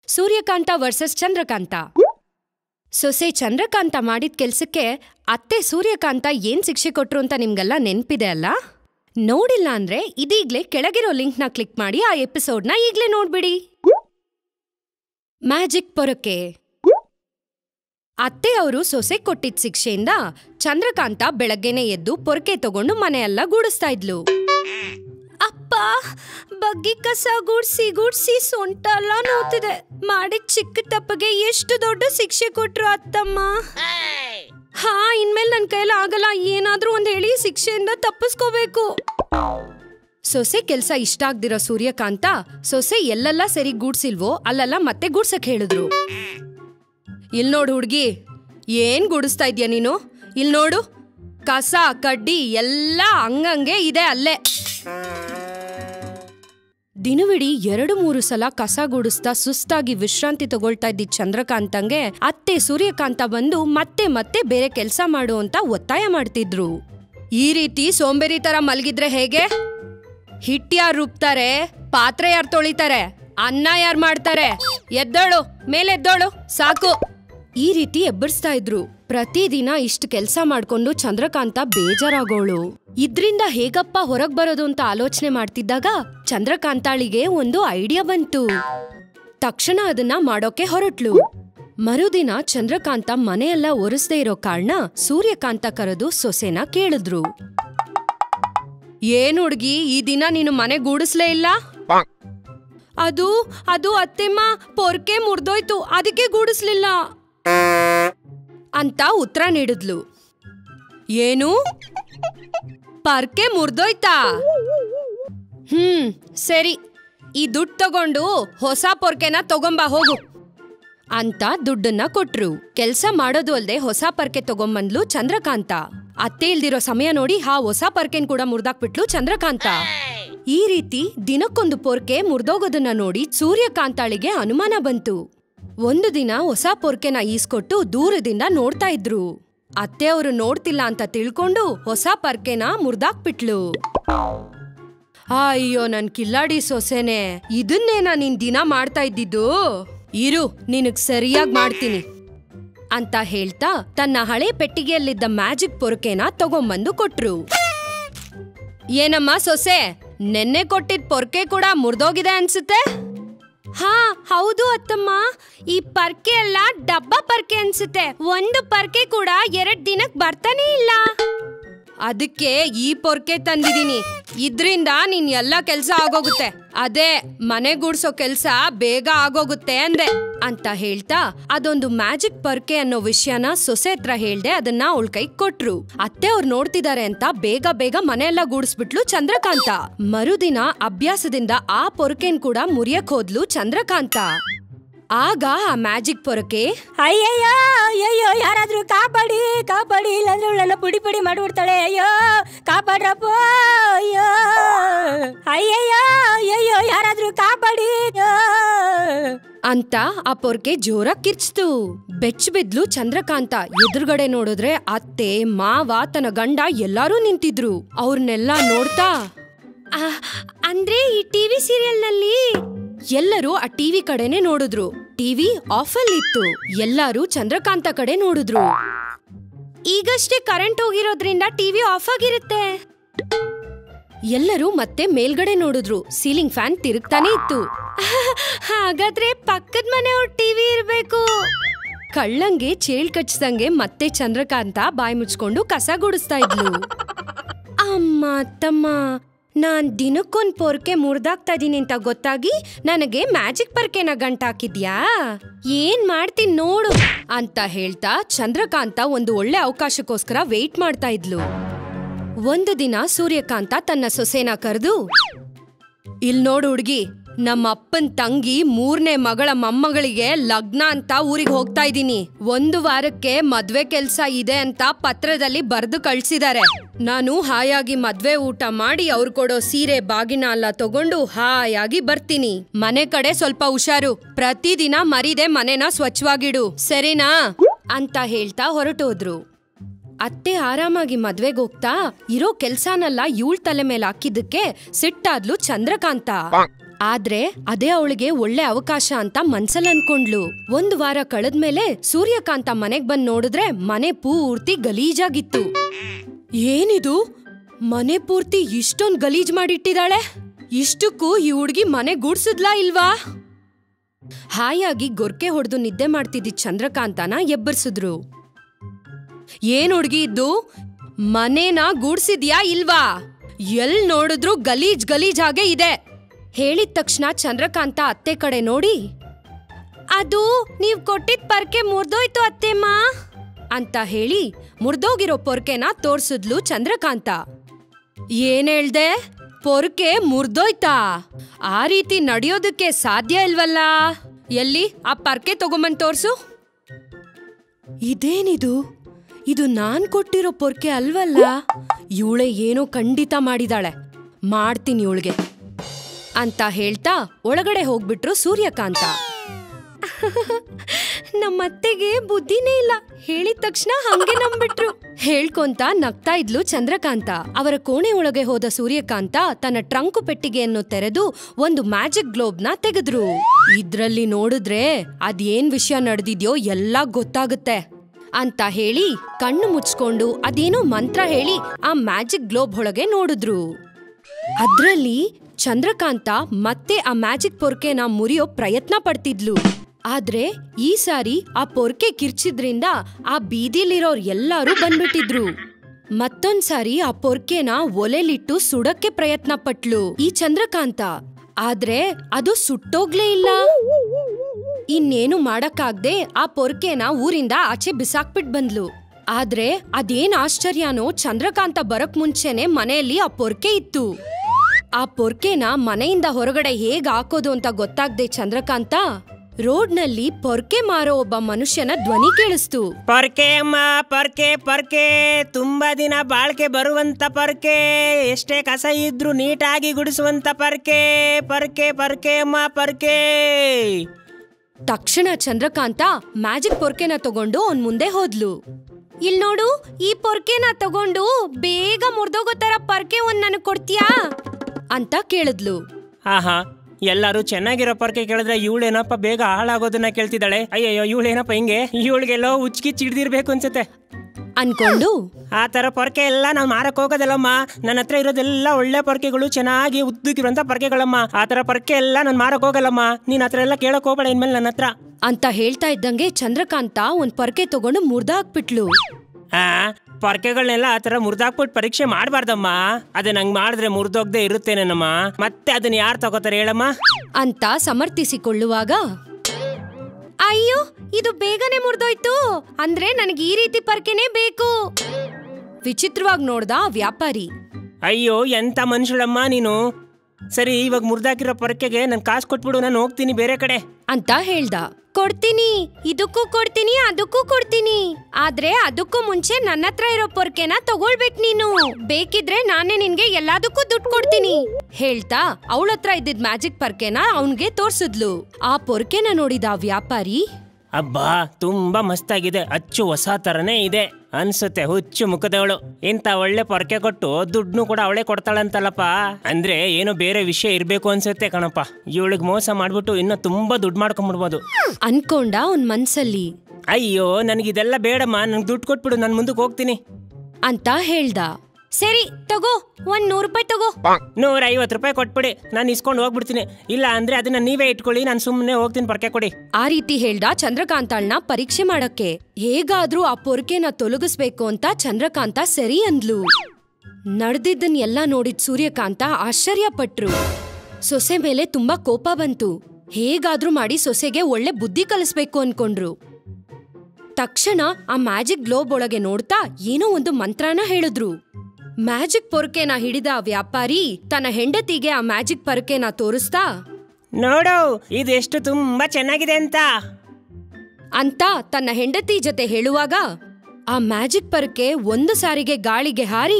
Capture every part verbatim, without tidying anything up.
Suryakanta versus Chandrakanta. ಸೊಸೆ ಚಂದ್ರಕಾಂತ ಮಾಡಿದ ಕೆಲ್ಸಕ್ಕೆ ಅತ್ತೆ ಸೂರ್ಯಕಾಂತ ಏನ್ ಶಿಕ್ಷೆ ಕೊಟ್ರು ಅಂತ ನಿಮ್ಗೆಲ್ಲ ನೆನ್ಪಿದೆ ಅಲ್ಲ? ನೋಡಿಲ್ಲ ಅಂದ್ರೆ ಇದೀಗ್ಲೇ ಕೆಳಗಿರೋ ಲಿಂಕ್ನ ಕ್ಲಿಕ್ ಮಾಡಿ ಆ ಎಪಿಸೋಡ್ನ ಈಗ್ಲೇ ನೋಡ್ಬಿಡಿ. ಮ್ಯಾಜಿಕ್ ಪೊರಕೆ. ಅತ್ತೆ ಅವರು ಸೊಸೆ ಕೊಟ್ಟಿದ್ದ ಶಿಕ್ಷೆಯಿಂದ ಚಂದ್ರಕಾಂತ ಬೆಳಗ್ಗೆನೆ ಎದ್ದು ಪೊರಕೆ ತಗೊಂಡು ಮನೆಯೆಲ್ಲ ಗೂಡಿಸ್ತಾ ಇದ್ಲು. ಅಪ್ಪ, ಬಗ್ಗಿ ಕಸ ಗೂಡ್ಸಿ ಗೂಡ್ಸಿ ಸೊಂಟ ಎಲ್ಲ ನೋತಿದೆ. ಮಾಡಿದ ಚಿಕ್ಕ ತಪ್ಪಗೆ ಎಷ್ಟು ದೊಡ್ಡ ಶಿಕ್ಷೆ ಕೊಟ್ರು ಅತ್ತಮ್ಮ. ಹಾ, ಇನ್ಮೇಲೆ ನನ್ ಕೈಲ ಆಗಲ್ಲ. ಏನಾದ್ರೂ ಒಂದ್ ಹೇಳಿ ಶಿಕ್ಷೆಯಿಂದ ತಪ್ಪಿಸ್ಕೋಬೇಕು. ಸೊಸೆ ಕೆಲ್ಸ ಇಷ್ಟ ಆಗ್ದಿರೋ ಸೂರ್ಯಕಾಂತ ಸೊಸೆ ಎಲ್ಲೆಲ್ಲ ಸರಿ ಗೂಡ್ಸಿಲ್ವೋ ಅಲ್ಲೆಲ್ಲ ಮತ್ತೆ ಗೂಡ್ಸಕ್ ಹೇಳಿದ್ರು. ಇಲ್ ನೋಡು ಹುಡ್ಗಿ, ಏನ್ ಗೂಡಿಸ್ತಾ ಇದ್ಯಾ ನೀನು? ಇಲ್ ನೋಡು, ಕಸ ಕಡ್ಡಿ ಎಲ್ಲ ಹಂಗಂಗೆ ಇದೆ ಅಲ್ಲೇ. ದಿನವಿಡೀ ಎರಡು ಮೂರು ಸಲ ಕಸ ಗುಡಿಸ್ತಾ ಸುಸ್ತಾಗಿ ವಿಶ್ರಾಂತಿ ತಗೊಳ್ತಾ ಇದ್ದಿದ್ ಚಂದ್ರಕಾಂತಂಗೆ ಅತ್ತೆ ಸೂರ್ಯಕಾಂತ ಬಂದು ಮತ್ತೆ ಮತ್ತೆ ಬೇರೆ ಕೆಲ್ಸ ಮಾಡು ಅಂತ ಒತ್ತಾಯ ಮಾಡ್ತಿದ್ರು. ಈ ರೀತಿ ಸೋಂಬೇರಿ ತರ ಮಲಗಿದ್ರೆ ಹೇಗೆ? ಹಿಟ್ಟು ಯಾರು ರುಬ್ತಾರೆ? ಪಾತ್ರೆ ಯಾರು ತೊಳಿತಾರೆ? ಅನ್ನ ಯಾರು ಮಾಡ್ತಾರೆ? ಎದ್ದೋಳು, ಮೇಲೆದ್ದೋಳು, ಸಾಕು. ಈ ರೀತಿ ಎಬ್ಬರಿಸ್ತಾ ಇದ್ರು. ಪ್ರತಿದಿನ ಇಷ್ಟು ಕೆಲ್ಸ ಮಾಡ್ಕೊಂಡು ಚಂದ್ರಕಾಂತ ಬೇಜಾರಾಗೋಳು. ಇದ್ರಿಂದ ಹೇಗಪ್ಪ ಹೊರಗ್ ಬರೋದು ಅಂತ ಆಲೋಚನೆ ಮಾಡ್ತಿದ್ದಾಗ ಚಂದ್ರಕಾಂತಾಳಿಗೆ ಒಂದು ಐಡಿಯಾ ಬಂತು. ತಕ್ಷಣ ಅದನ್ನ ಮಾಡೋಕೆ ಹೊರಟ್ಲು. ಮರುದಿನ ಚಂದ್ರಕಾಂತ ಮನೆಯೆಲ್ಲ ಒರೆಸ್ದೇ ಇರೋ ಕಾರಣ ಸೂರ್ಯಕಾಂತ ಕರೆದು ಸೊಸೆನ ಕೇಳಿದ್ರು. ಏನ್ ಹುಡ್ಗಿ, ಈ ದಿನ ನೀನು ಮನೆ ಗೂಡಿಸ್ಲೇ ಇಲ್ಲ? ಅದು ಅದು ಅತ್ತೆಮ್ಮ, ಪೊರ್ಕೆ ಮುರ್ದೋಯ್ತು, ಅದಕ್ಕೆ ಗೂಡಿಸ್ಲಿಲ್ಲ ಅಂತ ಉತ್ತರ ನೀಡಿದ್ಲು. ಏನು, ಪರ್ಕೆ ಮುರ್ದೋಯ್ತಾ? ಹ್ಮ್ ಸರಿ, ಈ ದುಡ್ಡು ತಗೊಂಡು ಹೊಸ ಪೊರ್ಕೆನ ತಗೊಂಬ ಹೋಗು ಅಂತ ದುಡ್ಡನ್ನ ಕೊಟ್ರು. ಕೆಲ್ಸ ಮಾಡೋದು ಅಲ್ದೆ ಹೊಸ ಪರ್ಕೆ ತಗೊಂಬಂದ್ಲು ಚಂದ್ರಕಾಂತ. ಅತ್ತೆ ಇಲ್ದಿರೋ ಸಮಯ ನೋಡಿ ಹಾ ಹೊಸ ಪರ್ಕೆನ್ ಕೂಡ ಮುರ್ದಾಕ್ಬಿಟ್ಲು ಚಂದ್ರಕಾಂತ. ಈ ರೀತಿ ದಿನಕ್ಕೊಂದು ಪೊರ್ಕೆ ಮುರ್ದೋಗೋದನ್ನ ನೋಡಿ ಸೂರ್ಯಕಾಂತಾಳಿಗೆ ಅನುಮಾನ ಬಂತು. ಒಂದು ದಿನ ಹೊಸ ಪೊರ್ಕೆನ ಈಸ್ಕೊಟ್ಟು ದೂರದಿಂದ ನೋಡ್ತಾ ಇದ್ರು. ಅತ್ತೆ ಅವರು ನೋಡ್ತಿಲ್ಲ ಅಂತ ತಿಳ್ಕೊಂಡು ಹೊಸ ಪರ್ಕೆನ ಮುರ್ದಾಕ್ಬಿಟ್ಲು. ಅಯ್ಯೋ ನನ್ ಕಿಲ್ಲಾಡಿ ಸೊಸೆನೆ, ಇದನ್ನೇನಾ ನೀನ್ ದಿನ ಮಾಡ್ತಾ ಇದ್ದಿದ್ದು? ಇರು, ನಿನಗ್ ಸರಿಯಾಗಿ ಮಾಡ್ತೀನಿ ಅಂತ ಹೇಳ್ತಾ ತನ್ನ ಹಳೆ ಪೆಟ್ಟಿಗೆಯಲ್ಲಿದ್ದ ಮ್ಯಾಜಿಕ್ ಪೊರ್ಕೆನ ತಗೊಂಬಂದು ಕೊಟ್ರು. ಏನಮ್ಮ ಸೊಸೆ, ನೆನ್ನೆ ಕೊಟ್ಟಿದ್ ಪೊರ್ಕೆ ಕೂಡ ಮುರ್ದೋಗಿದೆ ಅನ್ಸುತ್ತೆ? ಹಾ ಹೌದು ಅತ್ತಮ್ಮ, ಈ ಪರ್ಕೆ ಎಲ್ಲ ಡಬ್ಬ ಪರ್ಕೆ ಅನ್ಸುತ್ತೆ. ಒಂದು ಪರ್ಕೆ ಕೂಡ ಎರಡ್ ದಿನಕ್ ಬರ್ತಾನೆ ಇಲ್ಲ. ಅದಕ್ಕೆ ಈ ಪೊರ್ಕೆ ತಂದಿದೀನಿ. ಇದ್ರಿಂದ ನಿನ್ ಎಲ್ಲ ಕೆಲ್ಸ ಆಗೋಗುತ್ತೆ. ಅದೇ ಮನೆ ಗೂಡ್ಸೋ ಕೆಲ್ಸ ಬೇಗ ಆಗೋಗುತ್ತೆ ಅಂದೆ ಅಂತ ಹೇಳ್ತಾ ಅದೊಂದು ಮ್ಯಾಜಿಕ್ ಪರ್ಕೆ ಅನ್ನೋ ವಿಷಯನ ಸೊಸೆ ಹತ್ರ ಹೇಳ್ದೆ ಅದನ್ನ ಅವಳ ಕೈ ಕೊಟ್ರು. ಅತ್ತೆ ಅವ್ರು ನೋಡ್ತಿದ್ದಾರೆ ಅಂತ ಬೇಗ ಬೇಗ ಮನೆಯೆಲ್ಲ ಗೂಡಿಸ್ಬಿಟ್ಲು ಚಂದ್ರಕಾಂತ. ಮರುದಿನ ಅಭ್ಯಾಸದಿಂದ ಆ ಪೊರ್ಕೆನ್ ಕೂಡ ಮುರಿಯಕ್ ಹೋದ್ಲು ಚಂದ್ರಕಾಂತ. ಆಗ ಆ ಮ್ಯಾಜಿಕ್ ಪೊರಕೆ, ಅಯ್ಯಯ್ಯೋ ಅಯ್ಯಯ್ಯೋ, ಯಾರಾದ್ರೂ ಕಾಪಾಡಿ ಕಾಪಾಡಿ, ಇಲ್ಲಾಂದ್ರೆ ನನ್ನ ಪುಡಿ ಪುಡಿ ಮಾಡ್ಬಿಡ್ತಾಳೆ. ಅಯ್ಯೋ ಕಾಪಾಡ್ರಪ್ಪ, ಅಯ್ಯೋ ಅಯ್ಯಯ್ಯೋ ಅಯ್ಯಯ್ಯೋ, ಯಾರಾದ್ರೂ ಕಾಪಾಡಿ ಅಂತ ಆ ಪೊರ್ಕೆ ಜೋರಾಗಿ ಕಿರ್ಚ್ತು. ಬೆಚ್ಚ ಬಿದ್ಲು ಚಂದ್ರಕಾಂತ. ಎದುರುಗಡೆ ನೋಡಿದ್ರೆ ಅತ್ತೆ ಮಾವ ತನ್ನ ಗಂಡ ಎಲ್ಲಾರೂ ನಿಂತಿದ್ರು. ಅವ್ರನ್ನೆಲ್ಲ ನೋಡ್ತಾ, ಅಂದ್ರೆ ಈ ಟಿವಿ ಸೀರಿಯಲ್ ನಲ್ಲಿ ಎಲ್ಲರೂ ಆ ಟಿವಿ ಕಡೆನೆ ನೋಡಿದ್ರು. ಟಿವಿ ಆಫ್ ಅಲ್ಲಿತ್ತು. ಎಲ್ಲರೂ ಚಂದ್ರಕಾಂತ ಕಡೆ ನೋಡಿದ್ರು. ಈಗಷ್ಟೇ ಕರೆಂಟ್ ಹೋಗಿರೋದ್ರಿಂದ ಟಿವಿ ಆಫ್ ಆಗಿರುತ್ತೆ. ಎಲ್ಲರೂ ಮತ್ತೆ ಮೇಲ್ಗಡೆ ನೋಡಿದ್ರು. ಸೀಲಿಂಗ್ ಫ್ಯಾನ್ ತಿರುಗ್ತಾನೆ ಇತ್ತು. ಹಾಗಾದ್ರೆ ಪಕ್ಕದ ಮನೆಯವ್ರ ಟಿವಿ ಇರ್ಬೇಕು. ಕಳ್ಳಂಗೆ ಚೇಳ್ ಕಚ್ಚಿದಂಗೆ ಮತ್ತೆ ಚಂದ್ರಕಾಂತ ಬಾಯಿ ಮುಚ್ಕೊಂಡು ಕಸ ಗುಡಿಸ್ತಾ ಇದ್ಲು. ಅಮ್ಮ ತಮ್ಮ, ನಾನ್ ದಿನಕ್ಕೊಂದ್ ಪೊರ್ಕೆ ಮುರ್ದಾಕ್ತಾ ಇದೀನಿ ಅಂತ ಗೊತ್ತಾಗಿ ನನಗೆ ಮ್ಯಾಜಿಕ್ ಪರ್ಕೆನ ಗಂಟಾಕಿದ್ಯಾ? ಏನ್ ಮಾಡ್ತೀನಿ ನೋಡು ಅಂತ ಹೇಳ್ತಾ ಚಂದ್ರಕಾಂತ ಒಂದು ಒಳ್ಳೆ ಅವಕಾಶಕ್ಕೋಸ್ಕರ ವೇಟ್ ಮಾಡ್ತಾ ಇದ್ಲು. ಒಂದು ದಿನ ಸೂರ್ಯಕಾಂತ ತನ್ನ ಸೊಸೆನ ಕರೆದು, ಇಲ್ ನೋಡು ಹುಡ್ಗಿ, ನಮ್ಮ ಅಪ್ಪನ್ ತಂಗಿ ಮೂರನೇ ಮಗಳ ಮೊಮ್ಮಗಳಿಗೆ ಲಗ್ನ ಅಂತ ಊರಿಗೆ ಹೋಗ್ತಾ ಇದ್ದೀನಿ. ಒಂದು ವಾರಕ್ಕೆ ಮದ್ವೆ ಕೆಲ್ಸ ಇದೆ ಅಂತ ಪತ್ರದಲ್ಲಿ ಬರ್ದು ಕಳ್ಸಿದ್ದಾರೆ. ನಾನು ಹಾಯಾಗಿ ಮದ್ವೆ ಊಟ ಮಾಡಿ ಅವ್ರು ಕೊಡೋ ಸೀರೆ ಬಾಗಿನ ಎಲ್ಲ ತಗೊಂಡು ಹಾಯಾಗಿ ಬರ್ತೀನಿ. ಮನೆ ಕಡೆ ಸ್ವಲ್ಪ ಹುಷಾರು. ಪ್ರತಿದಿನ ಮರಿದೆ ಮನೆನ ಸ್ವಚ್ಛವಾಗಿಡು, ಸರಿನಾ ಅಂತ ಹೇಳ್ತಾ ಹೊರಟೋದ್ರು. ಅತ್ತೆ ಆರಾಮಾಗಿ ಮದ್ವೆಗೆ ಹೋಗ್ತಾ ಇರೋ ಕೆಲ್ಸನೆಲ್ಲ ಇವಳ ತಲೆ ಮೇಲೆ ಹಾಕಿದ್ದಕ್ಕೆ ಸಿಟ್ಟಾದ್ಲು ಚಂದ್ರಕಾಂತ. ಆದ್ರೆ ಅದೇ ಅವಳಿಗೆ ಒಳ್ಳೆ ಅವಕಾಶ ಅಂತ ಮನ್ಸಲ್ಲಿ ಅನ್ಕೊಂಡ್ಲು. ಒಂದ್ ವಾರ ಕಳೆದ್ಮೇಲೆ ಸೂರ್ಯಕಾಂತ ಮನೆಗ್ ಬಂದ್ ನೋಡಿದ್ರೆ ಮನೆ ಪೂರ್ತಿ ಗಲೀಜಾಗಿತ್ತು. ಏನಿದು, ಮನೆ ಪೂರ್ತಿ ಇಷ್ಟೊಂದ್ ಗಲೀಜ್ ಮಾಡಿಟ್ಟಿದ್ದಾಳೆ? ಇಷ್ಟಕ್ಕೂ ಈ ಹುಡ್ಗಿ ಮನೆ ಗೂಡ್ಸಿದ್ಲಾ ಇಲ್ವಾ? ಹಾಯಾಗಿ ಗೊರ್ಕೆ ಹೊಡೆದು ನಿದ್ದೆ ಮಾಡ್ತಿದ್ದ ಚಂದ್ರಕಾಂತನ ಎಬ್ಬರ್ಸಿದ್ರು. ಏನ್ ಹುಡ್ಗಿ ಇದ್ದು, ಮನೇನ ಗೂಡ್ಸಿದ್ಯಾ ಇಲ್ವಾ? ಎಲ್ ನೋಡಿದ್ರು ಗಲೀಜ್ ಗಲೀಜ್ ಹಾಗೆ ಇದೆ. ಹೇಳಿದ ತಕ್ಷಣ ಚಂದ್ರಕಾಂತ ಅತ್ತೆ ಕಡೆ ನೋಡಿ, ಅದು ನೀವ್ ಕೊಟ್ಟಿದ್ ಪರ್ಕೆ ಮುರ್ದೋಯ್ತು ಅತ್ತೆಮ್ಮ ಅಂತ ಹೇಳಿ ಮುರ್ದೋಗಿರೋ ಪೊರ್ಕೆನ ತೋರ್ಸಿದ್ಲು ಚಂದ್ರಕಾಂತ. ಏನ್ ಹೇಳ್ದೆ? ಪೊರ್ಕೆ ಮುರ್ದೋಯ್ತಾ? ಆ ರೀತಿ ನಡೆಯೋದಕ್ಕೆ ಸಾಧ್ಯ ಇಲ್ವಲ್ಲ. ಎಲ್ಲಿ ಆ ಪರ್ಕೆ ತಗೊಂಬಂದ್ ತೋರ್ಸು. ಇದೇನಿದು, ಇದು ನಾನ್ ಕೊಟ್ಟಿರೋ ಪೊರ್ಕೆ ಅಲ್ವಲ್ಲ. ಇವಳೆ ಏನೋ ಖಂಡಿತ ಮಾಡಿದಾಳೆ, ಮಾಡ್ತೀನಿ ಇವಳಿಗೆ ಅಂತ ಹೇಳ್ತಾ ಒಳಗಡೆ ಹೋಗ್ಬಿಟ್ರು ಸೂರ್ಯಕಾಂತ. ನಮ್ಮತ್ತೆಗೆ ಬುದ್ಧಿನೇ ಇಲ್ಲ, ಹೇಳಿದ ತಕ್ಷಣ ಹಂಗೆ ನಂಬಿಟ್ರು ಹೇಳ್ಕೊಂತ ನಗ್ತಾ ಇದ್ಲು ಚಂದ್ರಕಾಂತ. ಅವರ ಕೋಣೆ ಒಳಗೆ ಹೋದ ಸೂರ್ಯಕಾಂತ ತನ್ನ ಟ್ರಂಕು ಪೆಟ್ಟಿಗೆಯನ್ನು ತೆರೆದು ಒಂದು ಮ್ಯಾಜಿಕ್ ಗ್ಲೋಬ್ ನ ತೆಗೆದ್ರು. ಇದ್ರಲ್ಲಿ ನೋಡಿದ್ರೆ ಅದೇನ್ ವಿಷಯ ನಡೆದಿದ್ಯೋ ಎಲ್ಲ ಗೊತ್ತಾಗುತ್ತೆ ಅಂತ ಹೇಳಿ ಕಣ್ಣು ಮುಚ್ಕೊಂಡು ಅದೇನೋ ಮಂತ್ರ ಹೇಳಿ ಆ ಮ್ಯಾಜಿಕ್ ಗ್ಲೋಬ್ ಒಳಗೆ ನೋಡಿದ್ರು. ಅದ್ರಲ್ಲಿ ಚಂದ್ರಕಾಂತ ಮತ್ತೆ ಆ ಮ್ಯಾಜಿಕ್ ಪೊರ್ಕೆನ ಮುರಿಯೋ ಪ್ರಯತ್ನ ಪಡ್ತಿದ್ಲು. ಆದ್ರೆ ಈ ಸಾರಿ ಆ ಪೊರ್ಕೆ ಕಿರ್ಚಿದ್ರಿಂದ ಆ ಬೀದಿಲಿರೋರ್ ಎಲ್ಲಾರು ಬಂದ್ಬಿಟ್ಟಿದ್ರು. ಮತ್ತೊಂದ್ಸಾರಿ ಆ ಪೊರ್ಕೆನ ಒಲೆಲಿಟ್ಟು ಸುಡಕ್ಕೆ ಪ್ರಯತ್ನ ಪಟ್ಲು ಈ ಚಂದ್ರಕಾಂತ. ಆದ್ರೆ ಅದು ಸುಟ್ಟೋಗ್ಲೇ ಇಲ್ಲ. ಇನ್ನೇನು ಮಾಡಕ್ಕಾಗ್ದೆ ಆ ಪೊರ್ಕೆನ ಊರಿಂದ ಆಚೆ ಬಿಸಾಕ್ಬಿಟ್ ಬಂದ್ಲು. ಆದ್ರೆ ಅದೇನ್ ಆಶ್ಚರ್ಯನೋ, ಚಂದ್ರಕಾಂತ ಬರಕ್ ಮುಂಚೆನೆ ಮನೆಯಲ್ಲಿ ಆ ಪೊರ್ಕೆ ಇತ್ತು. ಆ ಪೊರ್ಕೆನ ಮನೆಯಿಂದ ಹೊರಗಡೆ ಹೇಗ್ ಹಾಕೋದು ಅಂತ ಗೊತ್ತಾಗ್ದೆ ಚಂದ್ರಕಾಂತ ರೋಡ್ನಲ್ಲಿ ಪೊರ್ಕೆ ಮಾರೋ ಒಬ್ಬ ಮನುಷ್ಯನ ಧ್ವನಿ ಕೇಳಿಸ್ತು. ಪೊರ್ಕೆ ಅಮ್ಮ, ಪೊರ್ಕೆ ಪೊರ್ಕೆ, ತುಂಬಾ ದಿನ ಬಾಳ್ಕೆ ಬರುವಂತ ಪೊರ್ಕೆ, ಎಷ್ಟೇ ಕಸ ಇದ್ರು ನೀಟಾಗಿ ಗುಡಿಸುವಂತ ಪೊರ್ಕೆ, ಪೊರ್ಕೆ ಪೊರ್ಕೆ ಅಮ್ಮ ಪೊರ್ಕೆ. ತಕ್ಷಣ ಚಂದ್ರಕಾಂತ ಮ್ಯಾಜಿಕ್ ಪೊರ್ಕೆನ ತಗೊಂಡು ಅವ್ನ್ ಮುಂದೆ ಹೋದ್ಲು. ಇಲ್ ನೋಡು, ಈ ಪೊರ್ಕೆನ ತಗೊಂಡು ಬೇಗ ಮುರ್ದೋಗೋ ತರ ಪೊರ್ಕೆ ಒಂದ್ ನನಗ್ ಕೊಡ್ತೀಯಾ ಅಂತ ಕೇಳಿದ್ಲು. ಆಹಾ, ಎಲ್ಲಾರು ಚೆನ್ನಾಗಿರೋ ಪೊರ್ಕೆ ಕೇಳಿದ್ರೆ ಇವಳೇನಪ್ಪ ಬೇಗ ಹಾಳಾಗೋದನ್ನ ಕೇಳ್ತಿದ್ದಾಳೆ. ಅಯ್ಯಯ್ಯೋ, ಇವಳೇನಪ್ಪ ಹಿಂಗೆ, ಇವಳಿಗೆಲ್ಲೋ ಉಚ್ಕಿ ಚಿಡ್ದಿರ್ಬೇಕು ಅನ್ಸುತ್ತೆ ಅನ್ಕೊಂಡು, ಆ ತರ ಪೊರ್ಕೆ ಎಲ್ಲ ನಾವ್ ಮಾರಕ್ ಹೋಗೋದಲ್ಲಮ್ಮ, ನನ್ನ ಹತ್ರ ಇರೋದೆಲ್ಲ ಒಳ್ಳೆ ಪೊರ್ಕೆಗಳು, ಚೆನ್ನಾಗಿ ಉದ್ದಕ್ಕಿರುವಂತ ಪೊರ್ಕೆಗಳಮ್ಮ. ಆ ತರ ಪೊರ್ಕೆ ಎಲ್ಲ ನಾನ್ ಮಾರಕ್ ಹೋಗಲ್ಲಮ್ಮ, ನೀನ್ ಹತ್ರ ಎಲ್ಲ ಕೇಳಕ್ ಹೋಗ್ಬೇಡ ಇನ್ಮೇಲೆ ನನ್ನ ಹತ್ರ ಅಂತ ಹೇಳ್ತಾ ಇದ್ದಂಗೆ ಚಂದ್ರಕಾಂತ ಒಂದ್ ಪೊರ್ಕೆ ತಗೊಂಡು ಮುರ್ದ ಹಾಕ್ಬಿಟ್ಲು. ಆ ಪೊರ್ಕೆಗಳನ್ನೆಲ್ಲ ಆ ತರ ಮುರ್ದಾಕ್ಬಿಟ್ಟು ಪರೀಕ್ಷೆ ಮಾಡ್ಬಾರ್ದಮ್ಮ, ಅದನ್ನ ಹಂಗ್ ಮಾಡಿದ್ರೆ ಮುರ್ದೋಗ್ದೆ ಇರುತ್ತೇನೇನಮ್ಮ, ಮತ್ತೆ ಅದನ್ನ ಯಾರು ತಗೋತಾರೆ ಹೇಳಮ್ಮ ಅಂತ ಸಮರ್ಥಿಸಿಕೊಳ್ಳುವಾಗ, ಅಯ್ಯೋ ಇದು ಬೇಗನೆ ಮುರ್ದೋಯ್ತು ಅಂದ್ರೆ ನನಗೆ ಈ ರೀತಿ ಪರ್ಕೆನೇ ಬೇಕು. ವಿಚಿತ್ರವಾಗಿ ನೋಡ್ದ ವ್ಯಾಪಾರಿ. ಅಯ್ಯೋ ಎಂತ ಮನುಷ್ಯಳಮ್ಮ ನೀನು. ಸರಿ, ಇವಾಗ ಮುರ್ದಾಕಿರೋ ಪೊರ್ಕೆಗೆ ನನ್ ಕಾಸು ಕೊಟ್ಬಿಡು, ನಾನು ಹೋಗ್ತೀನಿ ಬೇರೆ ಕಡೆ ಅಂತ ಹೇಳ್ದ. ಕೊಡ್ತೀನಿ, ಇದಕ್ಕೂ ಕೊಡ್ತೀನಿ, ಅದಕ್ಕೂ ಕೊಡ್ತೀನಿ, ಆದ್ರೆ ಅದಕ್ಕೂ ಮುಂಚೆ ನನ್ನ ಹತ್ರ ಇರೋ ಪೊರ್ಕೆನ ತಗೊಳ್ಬೇಕು ನೀನು. ಬೇಕಿದ್ರೆ ನಾನೇ ನಿನ್ಗೆ ಎಲ್ಲದಕ್ಕೂ ದುಡ್ಡು ಕೊಡ್ತೀನಿ ಹೇಳ್ತಾ ಅವಳತ್ರ ಇದ್ದಿದ್ ಮ್ಯಾಜಿಕ್ ಪೊರ್ಕೆನ ಅವನ್ಗೆ ತೋರ್ಸಿದ್ಲು. ಆ ಪೊರ್ಕೆನ ನೋಡಿದ ವ್ಯಾಪಾರಿ, ಅಬ್ಬಾ ತುಂಬಾ ಮಸ್ತಾಗಿದೆ, ಅಚ್ಚು ಹೊಸ ತರನೇ ಇದೆ ಅನ್ಸುತ್ತೆ, ಹುಚ್ಚು ಮುಖದವಳು. ಇಂತ ಒಳ್ಳೆ ಪೊರ್ಕೆ ಕೊಟ್ಟು ದುಡ್ಡು ಕೂಡ ಅವಳೇ ಕೊಡ್ತಾಳಂತಲ್ಲಪ್ಪ, ಅಂದ್ರೆ ಏನೋ ಬೇರೆ ವಿಷಯ ಇರ್ಬೇಕು ಅನ್ಸುತ್ತೆ ಕಣಪ್ಪ. ಇವಳಿಗೆ ಮೋಸ ಮಾಡ್ಬಿಟ್ಟು ಇನ್ನ ತುಂಬಾ ದುಡ್ಡು ಮಾಡ್ಕೊಂಡ್ಬಿಡ್ಬೋದು ಅನ್ಕೊಂಡ ಅವ್ನ್ ಮನ್ಸಲ್ಲಿ. ಅಯ್ಯೋ ನನಗಿದೆಲ್ಲ ಬೇಡಮ್ಮ, ನನ್ಗೆ ದುಡ್ಡು ಕೊಟ್ಬಿಡು, ನಾನು ಮುಂದಕ್ಕೆ ಹೋಗ್ತೀನಿ ಅಂತ ಹೇಳ್ದ. ಸರಿ ತಗೋ, ಒಂದ್ ನೂರು ರೂಪಾಯಿ ತಗೋ. ನೂರ ಐವತ್ತು ರೂಪಾಯಿ ಕೊಟ್ಬಿಡಿ, ನಾನು ಇಸ್ಕೊಂಡು ಹೋಗ್ಬಿಡ್ತೀನಿ. ಇಲ್ಲ ಅಂದ್ರೆ ಅದನ್ನ ನೀವೇ ಇಟ್ಕೊಳ್ಳಿ, ನಾನು ಸುಮ್ಮನೆ ಹೋಗ್ತೀನಿ ಪೊರ್ಕೆ ಕೊಡಿ. ಆ ರೀತಿ ಹೇಳ್ದ ಚಂದ್ರಕಾಂತಳ್ನ ಪರೀಕ್ಷೆ ಮಾಡಕ್ಕೆ. ಹೇಗಾದ್ರೂ ಆ ಪೊರ್ಕೆನ ತೊಲಗಿಸ್ಬೇಕು ಅಂತ ಚಂದ್ರಕಾಂತ ಸರಿ ಅಂದ್ಲು. ನಡೆದಿದ್ದನ್ ಎಲ್ಲ ನೋಡಿದ್ ಸೂರ್ಯಕಾಂತ ಆಶ್ಚರ್ಯ ಪಟ್ರು. ಸೊಸೆ ಮೇಲೆ ತುಂಬಾ ಕೋಪ ಬಂತು. ಹೇಗಾದ್ರೂ ಮಾಡಿ ಸೊಸೆಗೆ ಒಳ್ಳೆ ಬುದ್ಧಿ ಕಲಿಸ್ಬೇಕು ಅನ್ಕೊಂಡ್ರು. ತಕ್ಷಣ ಆ ಮ್ಯಾಜಿಕ್ ಗ್ಲೋಬ್ ಒಳಗೆ ನೋಡ್ತಾ ಏನೋ ಒಂದು ಮಂತ್ರನ ಹೇಳಿದ್ರು. ಮ್ಯಾಜಿಕ್ ಪೊರ್ಕೆನ ಹಿಡಿದ ವ್ಯಾಪಾರಿ ತನ್ನ ಹೆಂಡತಿಗೆ ಆ ಮ್ಯಾಜಿಕ್ ಪೊರ್ಕೆನ ತೋರಿಸ್ತಾ, ನೋಡು ಇದು ಎಷ್ಟು ತುಂಬಾ ಚೆನ್ನಾಗಿದೆ ಅಂತ ಅಂತ ತನ್ನ ಹೆಂಡತಿ ಜೊತೆ ಹೇಳುವಾಗ ಆ ಮ್ಯಾಜಿಕ್ ಪೊರ್ಕೆ ಒಂದು ಸಾರಿಗೆ ಗಾಳಿಗೆ ಹಾರಿ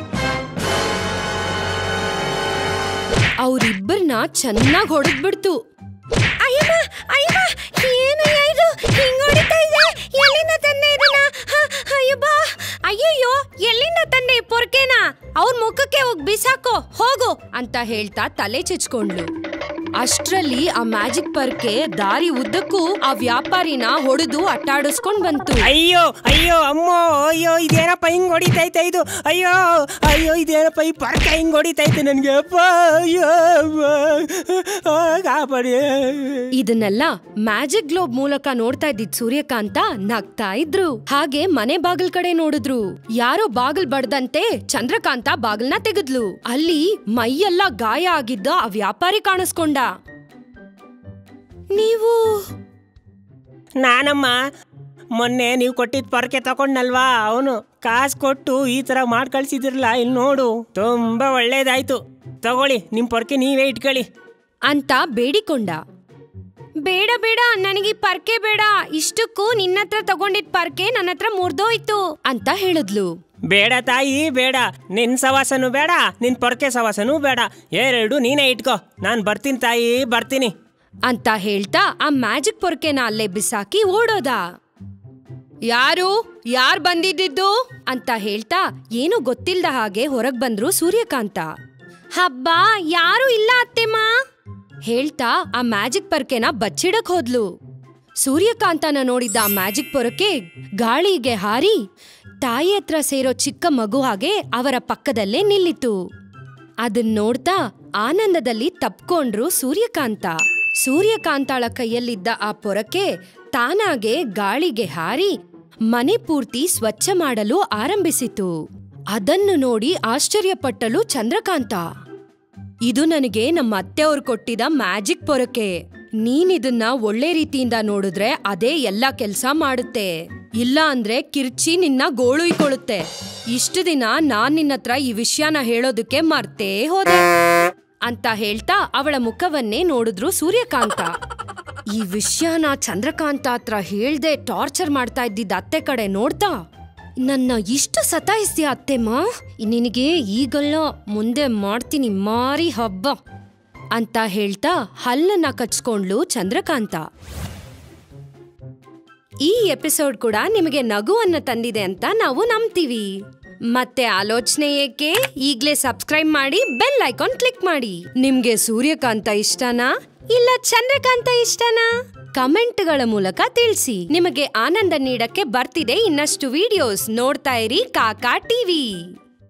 ಅವ್ರಿಬ್ಬರನ್ನ ಚೆನ್ನಾಗಿ ಹೊಡೆದ್ಬಿಡ್ತು. ಅಯ್ಯಮ್ಮ ಅಯ್ಯಮ್ಮ, ಏನಯ್ಯ ಇದು ಹಿಂಗ್ ಹೊಡಿತಾ ಇದೆ? ಎಲ್ಲಿಂದ ತಂದೆ ಇದನ್ನ? ಅಯ್ಯಬ್ಬ, ಅಯ್ಯಯ್ಯೋ ಎಲ್ಲಿಂದ ತಂದೆ ಈ ಪೊರ್ಕೆನ? ಅವ್ರ ಮುಖಕ್ಕೆ ಹೋಗಿ ಬಿಸಾಕೋ ಹೋಗು ಅಂತ ಹೇಳ್ತಾ ತಲೆ ಚೆಚ್ಕೊಂಡ್ಲು. ಅಷ್ಟ್ರಲ್ಲಿ ಆ ಮ್ಯಾಜಿಕ್ ಪರ್ಕೆ ದಾರಿ ಉದ್ದಕ್ಕೂ ಆ ವ್ಯಾಪಾರಿನ ಹೊಡೆದು ಅಟ್ಟಾಡಿಸ್ಕೊಂಡ್ ಬಂತು. ಅಯ್ಯೋ ಅಯ್ಯೋ ಅಮ್ಮೋ, ಅಯ್ಯೋ ಇದೇನಪ್ಪ ಹಿಂಗ್ ಹೊಡಿತೈತೆ ಇದು, ಅಯ್ಯೋ ಅಯ್ಯೋ ಇದೇನಪ್ಪ ಈ ಪರ್ಕೆ ಹಿಂಗ್ ಹೊಡಿತೈತೆ ನನ್ಗೆ, ಅಪ್ಪ ಅಯ್ಯೋ ಕಾಪಾಡಿ. ಇದನ್ನೆಲ್ಲ ಮ್ಯಾಜಿಕ್ ಗ್ಲೋಬ್ ಮೂಲಕ ನೋಡ್ತಾ ಇದ್ದಿದ್ ಸೂರ್ಯಕಾಂತ ನಗ್ತಾ ಇದ್ರು. ಹಾಗೆ ಮನೆ ಬಾಗಿಲ್ ಕಡೆ ನೋಡಿದ್ರು. ಯಾರೋ ಬಾಗಿಲ್ ಬಡ್ದಂತೆ ಚಂದ್ರಕಾಂತ ಬಾಗಿಲ್ನ ತೆಗೆದ್ಲು. ಅಲ್ಲಿ ಮೈಯೆಲ್ಲ ಗಾಯ ಆಗಿದ್ದ ಆ ವ್ಯಾಪಾರಿ ಕಾಣಿಸ್ಕೊಂಡ. ನೀವು ನಾನಮ್ಮ, ಮೊನ್ನೆ ನೀವು ಕೊಟ್ಟಿದ್ ಪರ್ಕೆ ತಕೊಂಡ್ನಲ್ವಾ, ಅವನು ಕಾಸು ಕೊಟ್ಟು ಈ ತರ ಮಾಡ್ ಕಳ್ಸಿದಿರಲ್ಲ, ಇಲ್ಲಿ ನೋಡು ತುಂಬಾ ಒಳ್ಳೇದಾಯ್ತು, ತಗೊಳ್ಳಿ ನಿಮ್ ಪರ್ಕೆ ನೀವೇ ಇಟ್ಕೊಳ್ಳಿ ಅಂತ ಬೇಡಿಕೊಂಡ. ಬೇಡ ಬೇಡ, ನನಗೆ ಪರ್ಕೆ ಬೇಡ, ಇಷ್ಟಕ್ಕೂ ನಿನ್ನತ್ರ ತಗೊಂಡಿದ್ ಪರ್ಕೆ ನನ್ನ ಹತ್ರ ಮುರ್ದೋಯ್ತು ಅಂತ ಹೇಳಿದ್ಲು. ಬೇಡ ತಾಯಿ ಬೇಡ, ನಿನ್ ಸವಾಸನೂ ಬೇಡ, ನಿನ್ ಪೊರ್ಕೆ ಸವಾಸನೂ ಬೇಡ, ಎರಡು ನೀನೇ ಇಟ್ಕೋ, ನಾನ್ ಬರ್ತೀನಿ ತಾಯಿ ಬರ್ತೀನಿ ಅಂತ ಹೇಳ್ತಾ ಆ ಮ್ಯಾಜಿಕ್ ಪೊರ್ಕೆನ ಅಲ್ಲೇ ಬಿಸಾಕಿ ಓಡೋದ. ಯಾರು ಯಾರ್ ಬಂದಿದ್ದು ಅಂತ ಹೇಳ್ತಾ ಏನು ಗೊತ್ತಿಲ್ದ ಹಾಗೆ ಹೊರಗ್ ಬಂದ್ರು ಸೂರ್ಯಕಾಂತ. ಹಬ್ಬ ಯಾರು ಇಲ್ಲ ಅತ್ತೆಮ್ಮ ಹೇಳ್ತಾ ಆ ಮ್ಯಾಜಿಕ್ ಪೊರ್ಕೆನ ಬಚ್ಚಿಡಕ್ ಹೋದ್ಲು. ಸೂರ್ಯಕಾಂತನ ನೋಡಿದ್ದ ಆ ಮ್ಯಾಜಿಕ್ ಪೊರ್ಕೆ ಗಾಳಿಗೆ ಹಾರಿ ತಾಯಿ ಹತ್ರ ಸೇರೋ ಚಿಕ್ಕ ಮಗು ಹಾಗೆ ಅವರ ಪಕ್ಕದಲ್ಲೇ ನಿಲ್ಲಿತು. ಅದನ್ ನೋಡ್ತಾ ಆನಂದದಲ್ಲಿ ತಪ್ಕೊಂಡ್ರು ಸೂರ್ಯಕಾಂತ. ಸೂರ್ಯಕಾಂತಾಳ ಕೈಯಲ್ಲಿದ್ದ ಆ ಪೊರಕೆ ತಾನಾಗೆ ಗಾಳಿಗೆ ಹಾರಿ ಮನೆ ಪೂರ್ತಿ ಸ್ವಚ್ಛ ಮಾಡಲು ಆರಂಭಿಸಿತು. ಅದನ್ನು ನೋಡಿ ಆಶ್ಚರ್ಯಪಟ್ಟಳು ಚಂದ್ರಕಾಂತ. ಇದು ನನಗೆ ನಮ್ಮ ಅತ್ತೆಯವ್ರು ಕೊಟ್ಟಿದ ಮ್ಯಾಜಿಕ್ ಪೊರಕೆ. ನೀನಿದನ್ನ ಒಳ್ಳೆ ರೀತಿಯಿಂದ ನೋಡಿದ್ರೆ ಅದೇ ಎಲ್ಲ ಕೆಲ್ಸ ಮಾಡುತ್ತೆ, ಇಲ್ಲ ಅಂದ್ರೆ ಕಿರ್ಚಿ ನಿನ್ನ ಗೋಳುಯ್ಕೊಳ್ಳುತ್ತೆ. ಇಷ್ಟು ದಿನ ನಾನ್ ನಿನ್ನತ್ರ ಈ ವಿಷಯನ ಹೇಳೋದಕ್ಕೆ ಮರ್ತೇ ಹೋದೆ ಅಂತ ಹೇಳ್ತಾ ಅವಳ ಮುಖವನ್ನೇ ನೋಡಿದ್ರು ಸೂರ್ಯಕಾಂತ. ಈ ವಿಷಯನ ಚಂದ್ರಕಾಂತ ಹತ್ರ ಹೇಳ್ದೆ ಟಾರ್ಚರ್ ಮಾಡ್ತಾ ಇದ್ದಿದ್ದ ಅತ್ತೆ ಕಡೆ ನೋಡ್ತಾ, ನನ್ನ ಇಷ್ಟು ಸತಾಯಿಸ್ತೀಯ ಅತ್ತೆಮ್ಮ, ನಿನಗೆ ಈಗಲ್ಲ ಮುಂದೆ ಮಾಡ್ತೀನಿ ಮಾರಿ ಹಬ್ಬ ಅಂತ ಹೇಳ್ತಾ ಹಲ್ಲನ್ನ ಕಚ್ಕೊಂಡ್ಲು ಚಂದ್ರಕಾಂತ. ಈ ಎಪಿಸೋಡ್ ಕೂಡ ನಿಮಗೆ ನಗುವನ್ನ ತಂದಿದೆ ಅಂತ ನಾವು ನಂಬ್ತೀವಿ. ಮತ್ತೆ ಆಲೋಚನೆ ಏಕೆ, ಈಗ್ಲೇ ಸಬ್ಸ್ಕ್ರೈಬ್ ಮಾಡಿ ಬೆಲ್ ಐಕಾನ್ ಕ್ಲಿಕ್ ಮಾಡಿ. ನಿಮ್ಗೆ ಸೂರ್ಯಕಾಂತ ಇಷ್ಟನಾ ಇಲ್ಲ ಚಂದ್ರಕಾಂತ ಇಷ್ಟನಾ? ಕಮೆಂಟ್ಗಳ ಮೂಲಕ ತಿಳಿಸಿ. ನಿಮಗೆ ಆನಂದ ನೀಡಕ್ಕೆ ಬರ್ತಿದೆ ಇನ್ನಷ್ಟು ವಿಡಿಯೋಸ್. ನೋಡ್ತಾ ಇರಿ ಕಾಕಾ ಟಿವಿ.